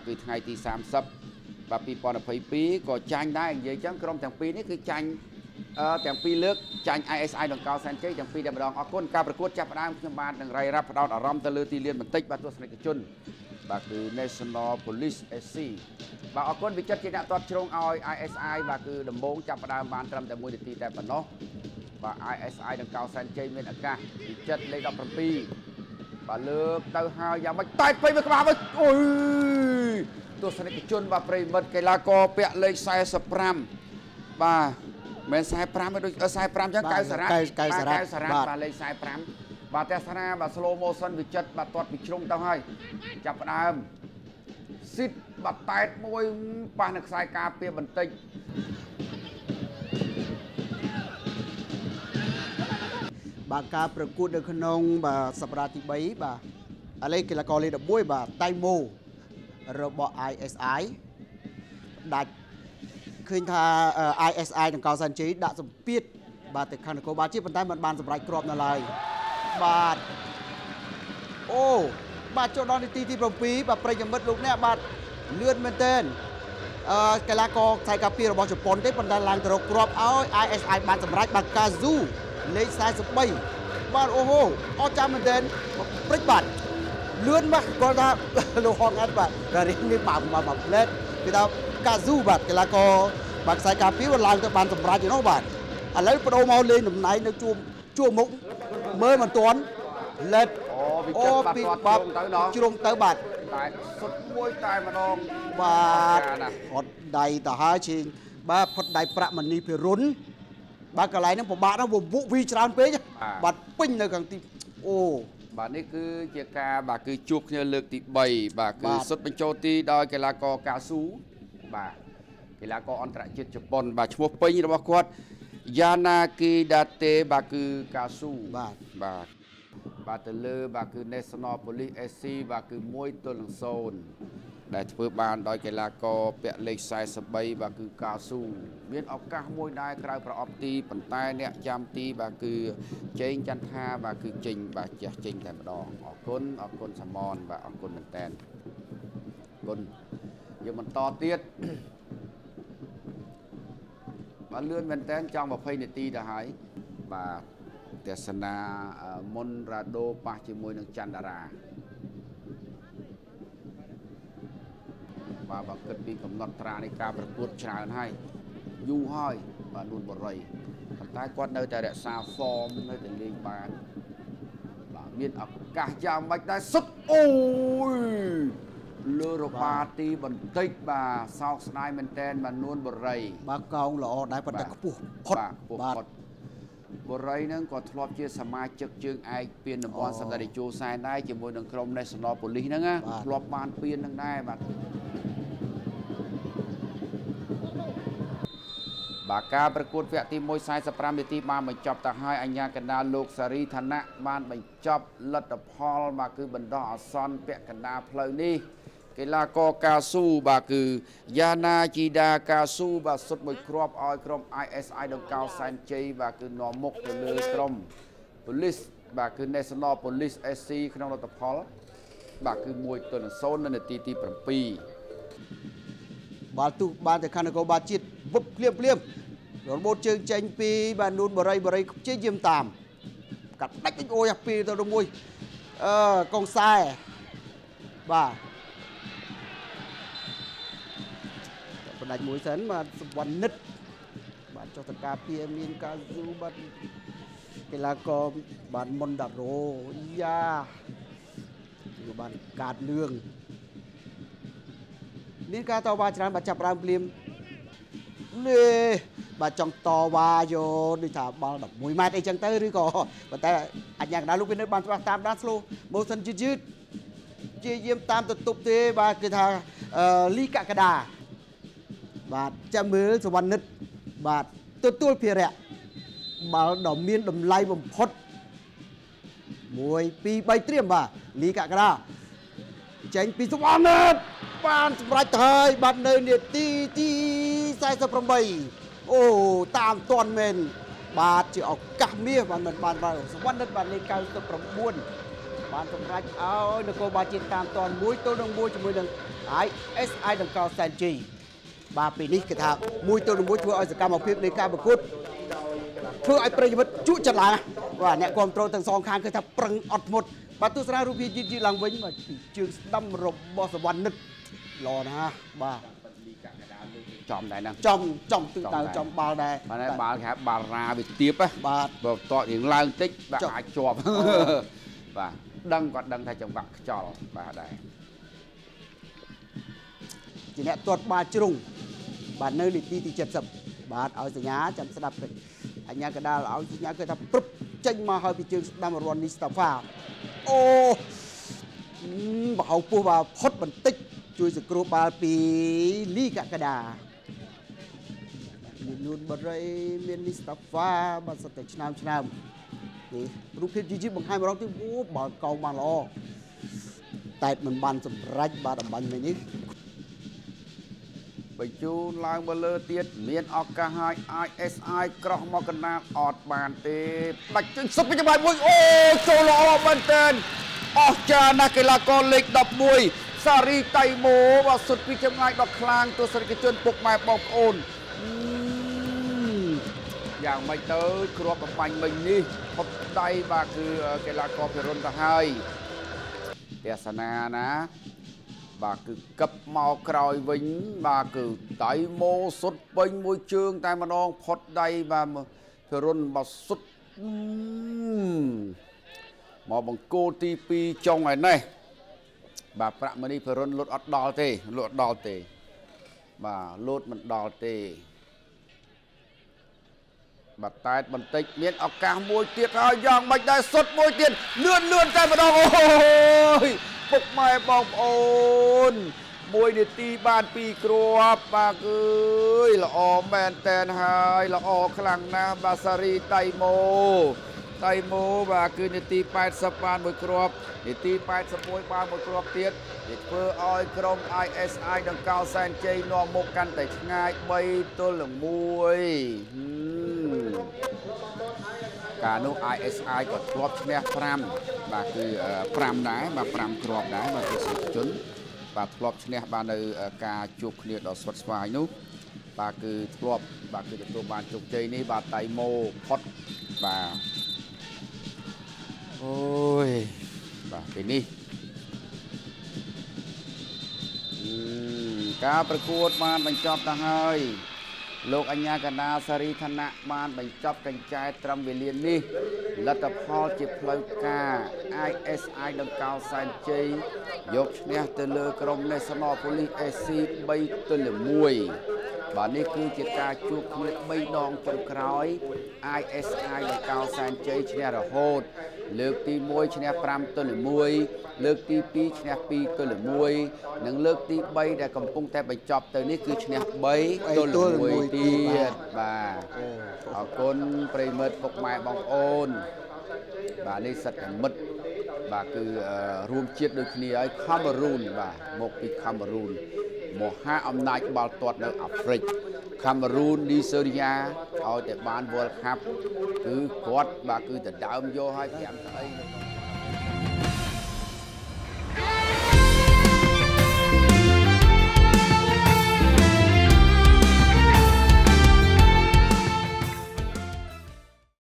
គឺថ្ងៃទី30បាទ2022ក៏ចាញ់ដែរនិយាយចឹងក្រុមទាំងពីរនេះគឺចាញ់ទាំងពីរលើកចាញ់ ISI ដង្កល់សែនជ័យទាំងពីរតែម្ដងអរគុណការប្រកួតចាប់ផ្ដើមខ្ញុំបាទនឹងរាយរាប់ផ្ដោតអារម្មណ៍ទៅលើទីលានបន្តិចបាទទស្សនិកជនបាទគឺ National Police SC បាទអរគុណវិចិត្រជាអ្នកទាត់ជ្រងឲ្យ ISI បាទគឺដំបូងចាប់ផ្ដើមបានត្រឹមតែ1នាទីតែប៉ុណ្ណោះបាទ ISI ដង្កល់សែនជ័យមានឱកាសវិចិត្រលេខ17បាទលើកទៅហើយយ៉ាងម៉េចតែពេញមួយក្បាលវិញអូយទស្សនិកជនបាទប្រិមិត្តកីឡាករពាក់លេខ45បាទមិន45ទេដូច45ចឹង90សារ៉ាបាទលេខ45បាទទស្សនាបាទ slow motion វិចិត្របាទទាត់ពីជ្រុងទៅហើយចាប់ផ្ដើមស៊ីតបាទតែតមួយប៉ះនៅខ្សែការពារបន្តិចបាទការប្រកួតនៅក្នុងបាទសប្តាហ៍ទី3បាទឥឡូវកីឡាករលេខ11បាទតៃម៉ូរបស់ ISI ដាច់ឃើញថា ISI ដង្កល់សែនជ័យដាក់សម្ពាធបាទទៅខាងនគរបាលជាតិប៉ុន្តែมันបានសម្រេចគ្រាប់នៅឡើយបាទអូបាទចូលដល់នាទីទី7បាទប្រិយមិត្តលោកអ្នកបាទលឿនមែនទែនកីឡាករខ្សែការពាររបស់ជប៉ុនទេប៉ុន្តែឡើងទៅរកគ្រាប់ឲ្យ ISI បានសម្រេចបាទកាស៊ូលេខ43បាទអូហូអស្ចារ្យមែនទែនព្រិចបាទលឿនបាទគាត់ថាលោកហងអត់បាទរៀងនេះបាទផ្លែតគេថាកាស៊ូបាទកីឡាករបាទខ្សែការពារឡើងទៅបានសម្រេចឯនោះបាទឥឡូវបដូរមកលេងតំណែងនៅជួរមុខមើលមិនទាន់លេតអូពីបាទជ្រុងទៅបាទតែសុទ្ធមួយតែម្ដងបាទផុតដៃទៅហើយឈីងបាទផុតដៃប្រាក់មនីភិរុនបាទកន្លែងហ្នឹងពិបាកណាស់វវវីច្រើនពេកបាទពេញនៅខាងទីអូបាទនេះគឺជាការបាទគឺជួបគ្នាលើកទី3បាទគឺសុទ្ធបញ្ចូលទីដោយកីឡាករកាស៊ូបាទកីឡាករអន្តរជាតិជប៉ុនបាទឈ្មោះពេញរបស់គាត់យ៉ាណាគីដាតេបាទគឺកាស៊ូបាទទៅលើបាទគឺ National Police SC បាទគឺ1-0ដែលធ្វើបានដោយកីឡាករពាក់លេខ43បាទគឺកាស៊ូមានឱកាសមួយដែរក្រៅប្រអប់ទីប៉ុន្តែអ្នកចាំទីបាទគឺចេងចន្ទថាបាទគឺចេញបាទចេះចេញតែម្ដងអរគុណសមនបាទអរគុណមែនតើអរគុណយើងបន្តទៀតបាទលឿនមែនតើចង់20នាទីទៅហើយបាទទស្សនាមុនរ៉ាដូប៉ះជាមួយនឹងច័ន្ទតារាបាទគិតពីកំណត់ត្រានៃការប្រកួតច្រើនហើយយូរហើយបាទនួនបរិយប៉ុន្តែគាត់នៅតែរក្សា form នៅតែលេងបានបាទមានឱកាសយ៉ាងម៉េចដែរសុទ្ធអូយលើរបាទីបន្តិចបាទសោកស្ដាយមែនតែនបាទនួនបរិយបាទកោងល្អដែរប៉ុន្តែខ្ពស់ផុតបាទបរិយនឹងក៏ធ្លាប់ជាសមាជិកជើងឯកពានតំបន់សម្ដេចតេជោសែនដែរជាមួយនឹងក្រុម National Police ហ្នឹងណាធ្លាប់បានពានហ្នឹងដែរបាទការប្រកួតវគ្គទី1 45នាទីបានបញ្ចប់ទៅហើយអញ្ញាកណ្ដាលលោកសារីឋានៈបានបញ្ចប់លទ្ធផលបាទគឺបណ្ដោះអាសន្នពាក់កណ្ដាលផ្លូវនេះកីឡាករកាស៊ូបាទគឺយ៉ាណាជីដាកាស៊ូបាទសុទ្ធមួយគ្រាប់ឲ្យក្រុម ISI ដង្កល់សែនជ័យបាទគឺនាំមុខទៅលើក្រុម Police បាទគឺ National Police SC ក្នុងលទ្ធផលបាទគឺ1-0នៅនាទីទី7 បាទទោះបានតែខណ្ឌនគរបាលជាតិវឹបភ្លាមរបូតជើងចេញពីបាទនួនបរិយព្យាយាមតាមកាត់ដាច់អូយ2ទៅ1កងខ្សែបាទបណ្ដាច់មួយសិនបាទសវណ្ណិតបាទចុះតការពារមានកាស៊ូបាទកីឡាករបាទមុនដារ៉ូយ៉ាគឺបានកាតលឿងមានការតវ៉ាច្រើនបាទចាប់ដើមភ្លាមលេបាទចង់តវ៉ាយកដូចថាបាល់11ម៉ែត្រអីចឹងទៅឬក៏ប៉ុន្តែអញ្ញាកណ្ដាលលោកវិនិតបានច្បាស់តាមដានស្លូម៉ូសិនយឺតជាយាមតាមទៅទប់ទេបាទគឺថាលីកកដាបាទចាំមើលសវណ្ណិតបាទទទួលភារៈបាល់ដ៏មានតម្លៃបំផុត1 2 3ត្រៀមបាទលីកកដាចេញពីសវណ្ណិតបានសម្រេចទៅហើយបាទនៅនាទីទី48អូតាមទាន់មែនបាទជាឱកាសមាសបាទមិនបានបាទសវណ្ណិតបាទលេខ99 បានសម្រេចឲ្យនគរបាលជាតិតាមតាន់1 ទល់នឹង 1ជាមួយនឹង ISI ដង្កល់សែនជ័យបាទពេលនេះគេថា1 ទល់នឹង 1ធ្វើឲ្យសកម្មភាពនៃការប្រកួតធ្វើឲ្យប្រិយមិត្តជក់ចិត្តឡើងបាទអ្នកគ្រប់គ្រងទាំងសងខាងគឺថាប្រឹងអត់ធ្មត់បាទទស្សនារូបភាពយឺតឡើងវិញបាទពីជើងស្ដាំរបស់សវណ្ណនិតល្អណាស់បាទចំដែរហ្នឹងចំទិសដៅចំបាល់ដែរបាទបាល់គេហៅបាល់រាវាទៀបបាទបើតរៀងឡើងតិចបាទអាចជាប់បាទដឹងគាត់ដឹងថាចង្វាក់ខ្យល់បាទដែរជាអ្នកទាត់បាល់ជ្រុងបាទនៅនាទីទី70បាទឲ្យសញ្ញាចាំស្ដាប់អញ្ញាកដាលឲ្យសញ្ញាគឺថាព្រឹបចេញមកហើយពីជើងស្ដាំរននីស្តាហ្វាអូបើហៅពោះបាទផុតបន្តិចជួយសង្គ្រោះបាល់ពីលីកកដាមាននួនបរិយមាននីស្តាហ្វាបាទសិតតែឆ្នាំនេះរូបភាពជីបង្ហាញម្ដងទៀតអូបាល់កោងបានល្អតែមិនបានសម្រេចបាទអំបញ្ញមិញនេះបញ្ជូនឡើងមកលើទៀតមានឱកាសឲ្យ ISI ក្រោះមកកណ្ដាលអត់បានទេដាច់ជើងសុបច្បាស់មួយអូចូលល្អមែនទែនអស្ចារ្យណាស់កីឡាករលេខ11សារីតៃម៉ូបាទសុទ្ធពីចម្ងាយដល់ខ្លាំងទស្សនិកជនពុកម៉ែបងប្អូនយ៉ាងម៉េចទៅគ្រាប់បំបញ្ញមិញនេះផុតដៃបាទគឺកីឡាករភិរុនទៅហើយទេសនាណាបាទគឺកឹបមកក្រោយវិញបាទគឺដៃម៉ូសុទ្ធពេញមួយជើងតែម្ដងផុតដៃបាទភិរុនបាទសុទ្ធមកបង្គោលទី2ចុងឯនេះបាទប្រាក់មនីភិរុនលុតអត់ដល់ទេបាទលូតមិនដល់ទេបាទតែបន្តិចមានឱកាសមួយទៀតហើយយ៉ាងម៉េចដែរសុទ្ធមួយទៀតលឿនតែម្ដងអូយពុកម៉ែបងប្អូន1នាទីបាន2គ្រាប់បាទអើយល្អមែនតែនហើយល្អខ្លាំងណាស់បាទសារីតៃម៉ូបាទគឺនាទី80បាន1គ្រាប់នាទី81បាន1គ្រាប់ទៀតវាធ្វើឲ្យក្រុម ISI ដង្កល់សែនជ័យនាំមុខកាន់តែឆ្ងាយ3ទល់នឹង1កាលនោះ ISI ក៏ធ្លាប់ឈ្នះ5បាទគឺ5ដែរបាទ5គ្រាប់ដែរបាទទស្សនិកជនបាទធ្លាប់ឈ្នះបាននៅការជួបគ្នាដ៏ស្វិតស្វាញនោះបាទគឺធ្លាប់បាទគឺទទួលបានជោគជ័យនេះបាទតៃម៉ូផុតបាទអូយបាទពេលនេះការប្រកួតបានបញ្ចប់ទៅហើយលោកអញ្ញាកណ្ដាលសារីឋានៈបានបញ្ចប់កញ្ចែត្រឹមវេលានេះលទ្ធផលជាផ្លូវការ ISI ដង្កល់សែនជ័យយកឈ្នះទៅលើក្រុម National Police SC 3ទល់នឹង1បាទនេះគឺជាការជួបគ្នា3ដងចុងក្រោយ ISI ដង្កល់សែនជ័យឈ្នះរហូតលើកទី1ឈ្នះ5ទល់នឹង1លើកទី2ឈ្នះ2ទល់នឹង1និងលើកទី3ដែលកំពុងតែបញ្ចប់ទៅនេះគឺឈ្នះ3ទល់នឹង1ទៀតបាទអរគុណប្រិមិត្តពុកម៉ែបងប្អូនបាទនេះសិទ្ធិមិត្តបាទគឺរួមជាតិដូចគ្នាហើយខេមរូនបាទមកពីខេមរូនមហាអំណាចបាល់ទាត់នៅអាហ្វ្រិកខេមរូនឌីសេរីយ៉ាឲ្យតែបាន World Cup គឺគាត់បាទគឺដណ្ដើមយកឲ្យ5ស្អី